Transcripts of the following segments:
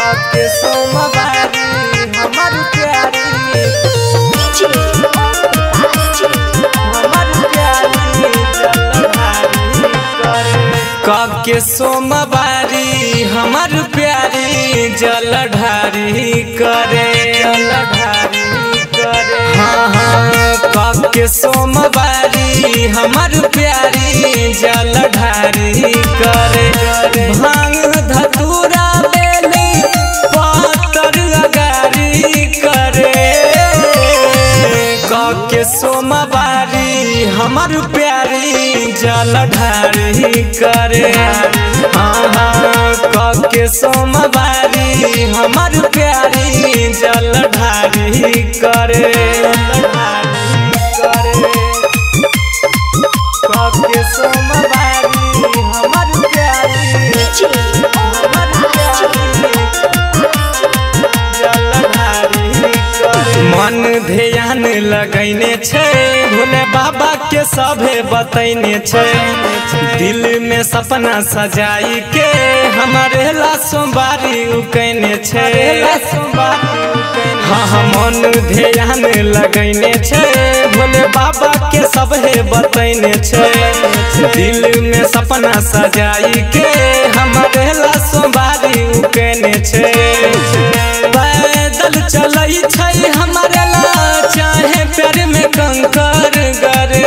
के सोमवारी हमर प्यारी के सोमवारी हमर प्यारी जलधारी करे हाँ हाँ के सोमवारी हमर प्यारी जलधारी करे भांग धतूरा बेली पातर अगारी करे के सोमवारी हमर प्यारी जलधारी करे हाँ हाँ के सोमवारी हमर प्यारी जलधारी करे के सोमवारी हमर प्यारी मन ध्यान लगैने छे भोले बाबा के सभे बतैने छे दिल में सपना सजाई के हमारे ला सोमवारी उकैने छे हाँ हाँ मन ध्यान लगैने छे भोले बाबा के सभे बतैने छे दिल में सपना सजाई के हमारे ला सोमवारी उकैने छे पैदल चलै छै हमारे ला चाहे पैर में कंकर गरे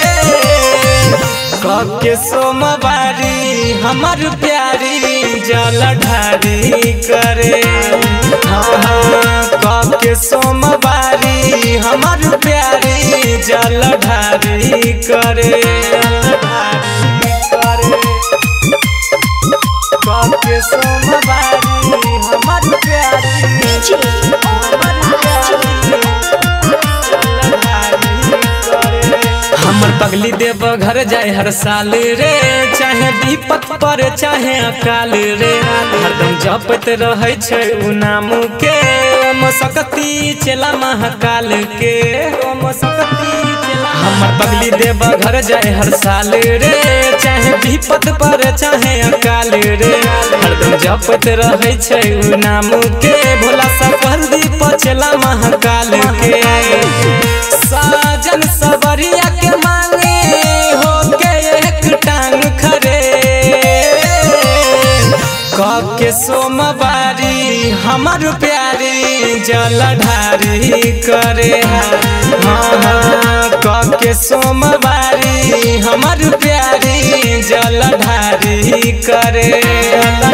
के सोमवारी हमर प्यारी जलधारी करे हाँ हाँ के सोमवारी हमर प्यारी जलधारी करे के सोमवारी हमर प्यारी हमर पगली देव घर जाए हर साल रे चाहे विपत पर चाहे अकाल रे हरदम जपत रहे छै उ नाम के ओम सकती चला महाकाल के हमर पगली देव घर जाए हर साल रे चाहे विपत पर चाहे अकाल रे हरदम जपत रहे छै उ नाम के भोला सफर दीप चला महाकाल के साजन सबरिया के मांगे हो के एक टांग खरे के सोमवारी हमर प्यारी जलधारी करे हाँ हाँ के सोमवारी हमर प्यारी जलधारी करे।